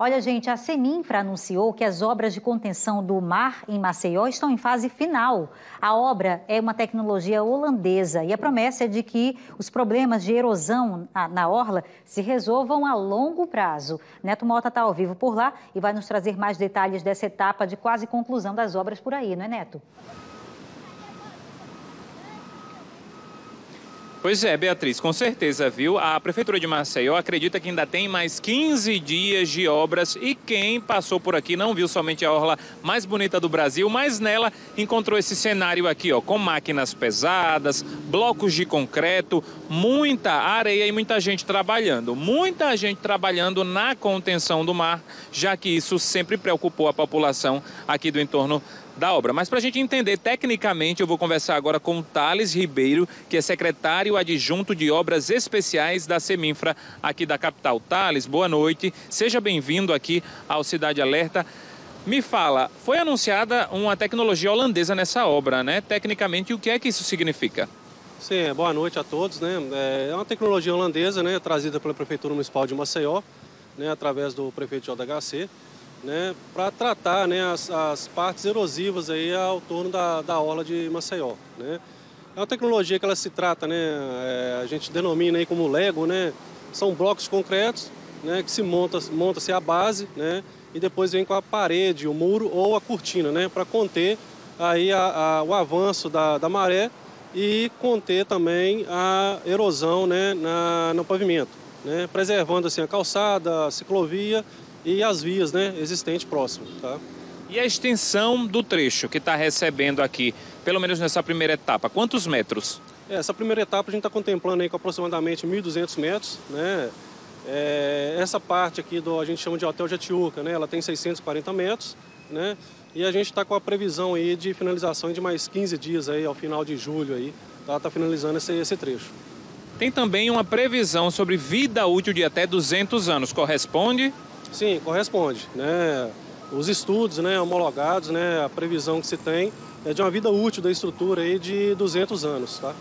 Olha, gente, a Seminfra anunciou que as obras de contenção do mar em Maceió estão em fase final. A obra é uma tecnologia holandesa e a promessa é de que os problemas de erosão na orla se resolvam a longo prazo. Neto Mota está ao vivo por lá e vai nos trazer mais detalhes dessa etapa de quase conclusão das obras por aí, não é, Neto? Pois é, Beatriz, com certeza, viu? A Prefeitura de Maceió acredita que ainda tem mais 15 dias de obras e quem passou por aqui não viu somente a orla mais bonita do Brasil, mas nela encontrou esse cenário aqui, ó, com máquinas pesadas, blocos de concreto, muita areia e muita gente trabalhando. Muita gente trabalhando na contenção do mar, já que isso sempre preocupou a população aqui do entorno da obra. Mas para a gente entender tecnicamente, eu vou conversar agora com o Thales Ribeiro, que é secretário adjunto de obras especiais da Seminfra aqui da capital. Thales, boa noite, seja bem-vindo aqui ao Cidade Alerta. Me fala, foi anunciada uma tecnologia holandesa nessa obra, né? Tecnicamente, o que é que isso significa? Sim, boa noite a todos, né? É uma tecnologia holandesa, né, trazida pela Prefeitura Municipal de Maceió, né, através do prefeito JHC, né, para tratar, né, as partes erosivas aí ao torno da orla de Maceió, né. É uma tecnologia que ela se trata, né, a gente denomina aí como Lego, né, são blocos concretos, né, que se monta-se a base, né, e depois vem com a parede, o muro ou a cortina, né, para conter aí o avanço da maré e conter também a erosão, né, no pavimento, né, preservando assim a calçada, a ciclovia e as vias, né, existentes próximo, tá? E a extensão do trecho que está recebendo aqui, pelo menos nessa primeira etapa, quantos metros? Essa primeira etapa a gente está contemplando aí com aproximadamente 1.200 metros, né? Essa parte aqui a gente chama de Hotel Jatiuca, né? Ela tem 640 metros, né? E a gente está com a previsão aí de finalização de mais 15 dias aí, ao final de julho aí, tá finalizando esse trecho. Tem também uma previsão sobre vida útil de até 200 anos, corresponde? Sim, corresponde, né? Os estudos, né, homologados, né, a previsão que se tem é de uma vida útil da estrutura aí de 200 anos, tá?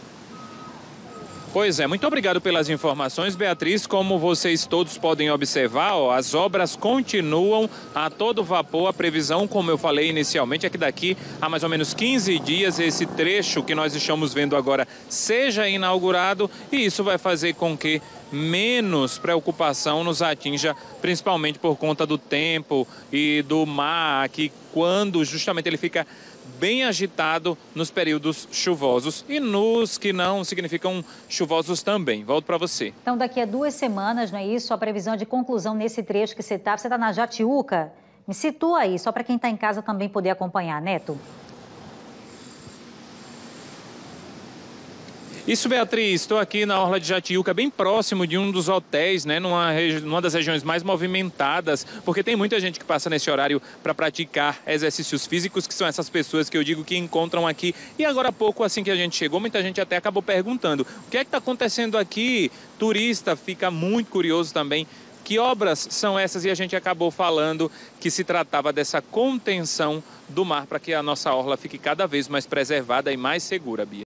Pois é, muito obrigado pelas informações, Beatriz. Como vocês todos podem observar, ó, as obras continuam a todo vapor. A previsão, como eu falei inicialmente, é que daqui a mais ou menos 15 dias esse trecho que nós estamos vendo agora seja inaugurado e isso vai fazer com que menos preocupação nos atinja, principalmente por conta do tempo e do mar, que quando justamente ele fica bem agitado nos períodos chuvosos e nos que não significam chuvosos também. Volto para você. Então, daqui a 2 semanas, não é isso? A previsão de conclusão nesse trecho que você está na Jatiuca? Me situa aí, só para quem está em casa também poder acompanhar, Neto. Isso, Beatriz, estou aqui na orla de Jatiuca, bem próximo de um dos hotéis, né, numa das regiões mais movimentadas, porque tem muita gente que passa nesse horário para praticar exercícios físicos, que são essas pessoas que eu digo que encontram aqui. E agora há pouco, assim que a gente chegou, muita gente até acabou perguntando: o que é que está acontecendo aqui? Turista fica muito curioso também. Que obras são essas? E a gente acabou falando que se tratava dessa contenção do mar para que a nossa orla fique cada vez mais preservada e mais segura, Bia.